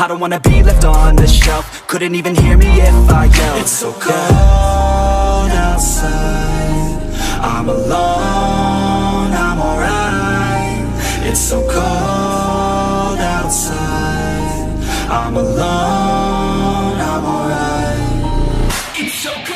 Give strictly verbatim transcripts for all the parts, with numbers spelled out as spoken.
I don't wanna be left on the shelf. Couldn't even hear me if I yelled. It's so cold outside, I'm alone, I'm alright. It's so cold outside, I'm alone, I'm alright. It's so cold.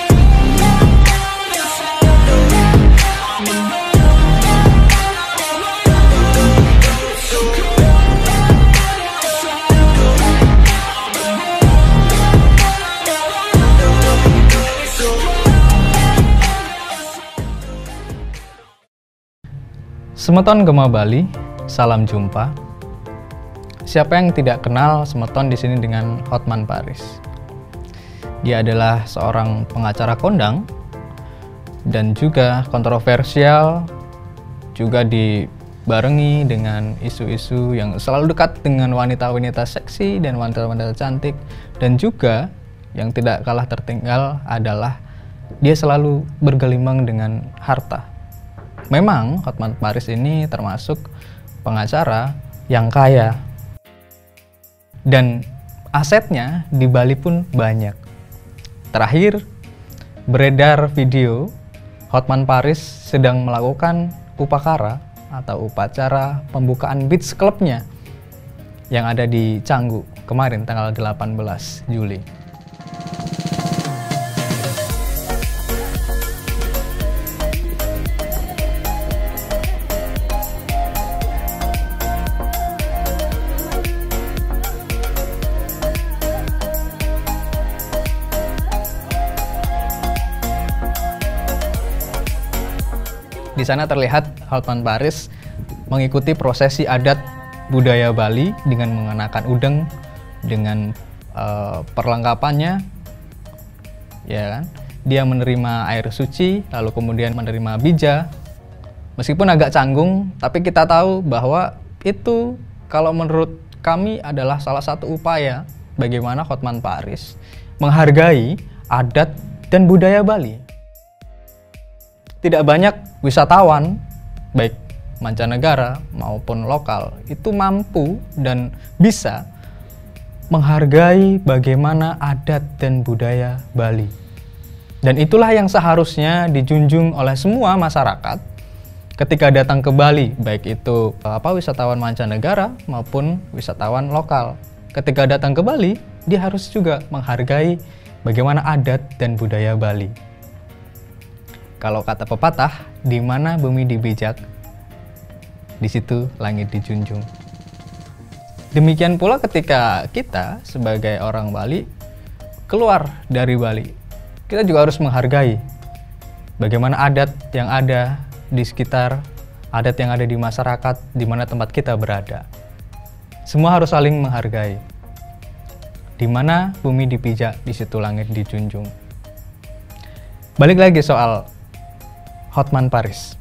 Semeton Gema Bali, salam jumpa. Siapa yang tidak kenal Semeton di sini dengan Hotman Paris? Dia adalah seorang pengacara kondang dan juga kontroversial, juga dibarengi dengan isu-isu yang selalu dekat dengan wanita-wanita seksi dan wanita-wanita cantik, dan juga yang tidak kalah tertinggal adalah dia selalu bergelimang dengan harta. Memang Hotman Paris ini termasuk pengacara yang kaya dan asetnya di Bali pun banyak. Terakhir beredar video Hotman Paris sedang melakukan upakara atau upacara pembukaan beach clubnya yang ada di Canggu kemarin tanggal delapan belas Juli. Di sana terlihat Hotman Paris mengikuti prosesi adat budaya Bali dengan mengenakan udeng, dengan uh, perlengkapannya, ya kan? Dia menerima air suci, lalu kemudian menerima bija. Meskipun agak canggung, tapi kita tahu bahwa itu kalau menurut kami adalah salah satu upaya bagaimana Hotman Paris menghargai adat dan budaya Bali. Tidak banyak wisatawan, baik mancanegara maupun lokal, itu mampu dan bisa menghargai bagaimana adat dan budaya Bali. Dan itulah yang seharusnya dijunjung oleh semua masyarakat ketika datang ke Bali, baik itu apa wisatawan mancanegara maupun wisatawan lokal. Ketika datang ke Bali, dia harus juga menghargai bagaimana adat dan budaya Bali. Kalau kata pepatah, di mana bumi dibijak, di situ langit dijunjung. Demikian pula ketika kita sebagai orang Bali keluar dari Bali, kita juga harus menghargai bagaimana adat yang ada di sekitar, adat yang ada di masyarakat, di mana tempat kita berada. Semua harus saling menghargai. Di mana bumi dipijak, di situ langit dijunjung. Balik lagi soal Hotman Paris.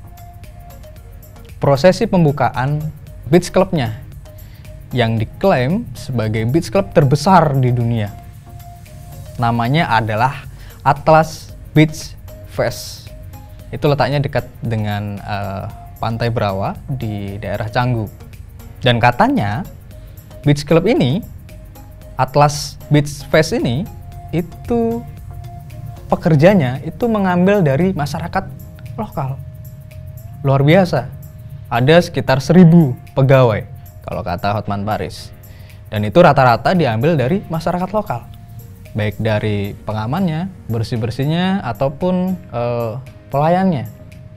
Prosesi pembukaan beach clubnya yang diklaim sebagai beach club terbesar di dunia. Namanya adalah Atlas Beach Fest. Itu letaknya dekat dengan uh, Pantai Brawa di daerah Canggu. Dan katanya beach club ini, Atlas Beach Fest ini, itu pekerjanya itu mengambil dari masyarakat lokal. Luar biasa. Ada sekitar seribu pegawai kalau kata Hotman Paris. Dan itu rata-rata diambil dari masyarakat lokal. Baik dari pengamannya, bersih-bersihnya, ataupun eh, pelayannya.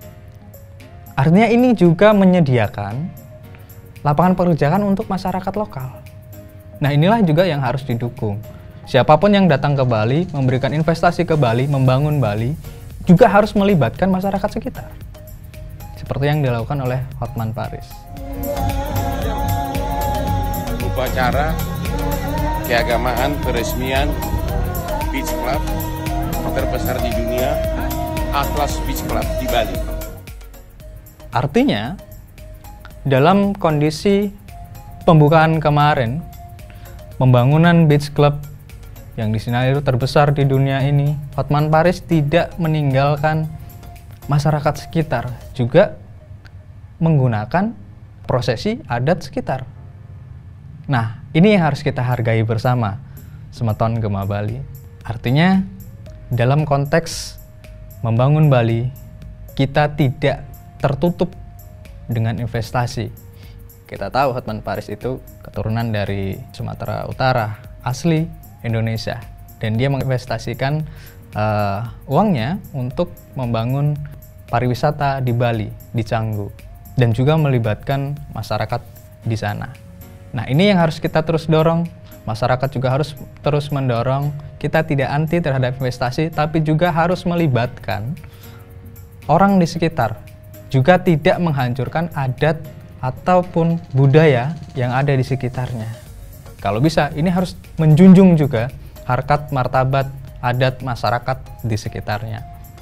Artinya ini juga menyediakan lapangan pekerjaan untuk masyarakat lokal. Nah, inilah juga yang harus didukung. Siapapun yang datang ke Bali, memberikan investasi ke Bali, membangun Bali, juga harus melibatkan masyarakat sekitar. Seperti yang dilakukan oleh Hotman Paris. Upacara keagamaan peresmian Beach Club terbesar di dunia, Atlas Beach Club di Bali. Artinya, dalam kondisi pembukaan kemarin, pembangunan beach club yang disinyalir terbesar di dunia ini, Hotman Paris tidak meninggalkan masyarakat sekitar, juga menggunakan prosesi adat sekitar. Nah, Ini yang harus kita hargai bersama, Semeton Gema Bali. Artinya, dalam konteks membangun Bali, kita tidak tertutup dengan investasi. Kita tahu Hotman Paris itu keturunan dari Sumatera Utara, asli Indonesia. Dan dia menginvestasikan uh, uangnya untuk membangun pariwisata di Bali, di Canggu. Dan juga melibatkan masyarakat di sana. Nah, ini yang harus kita terus dorong. Masyarakat juga harus terus mendorong. Kita tidak anti terhadap investasi, tapi juga harus melibatkan orang di sekitar. Juga tidak menghancurkan adat ataupun budaya yang ada di sekitarnya. Kalau bisa, ini harus menjunjung juga harkat martabat adat masyarakat di sekitarnya.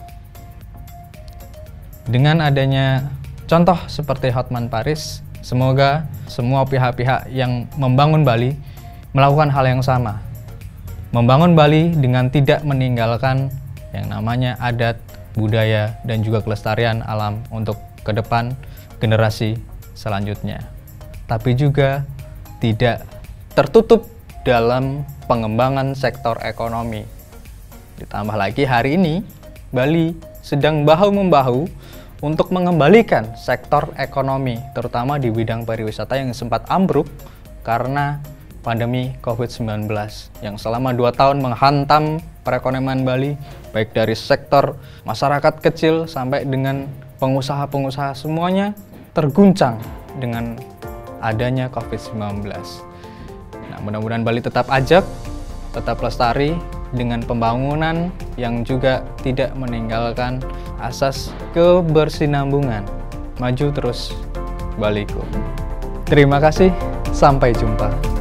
Dengan adanya contoh seperti Hotman Paris, semoga semua pihak-pihak yang membangun Bali melakukan hal yang sama. Membangun Bali dengan tidak meninggalkan yang namanya adat, budaya, dan juga kelestarian alam untuk ke depan generasi selanjutnya. Tapi juga tidak tertutup dalam pengembangan sektor ekonomi. Ditambah lagi hari ini, Bali sedang bahu-membahu untuk mengembalikan sektor ekonomi, terutama di bidang pariwisata yang sempat ambruk karena pandemi covid sembilan belas yang selama dua tahun menghantam perekonomian Bali, baik dari sektor masyarakat kecil sampai dengan pengusaha-pengusaha, semuanya terguncang dengan adanya covid sembilan belas. Nah, mudah-mudahan Bali tetap ajak, tetap lestari dengan pembangunan yang juga tidak meninggalkan asas kebersinambungan. Maju terus Baliku. Terima kasih, sampai jumpa.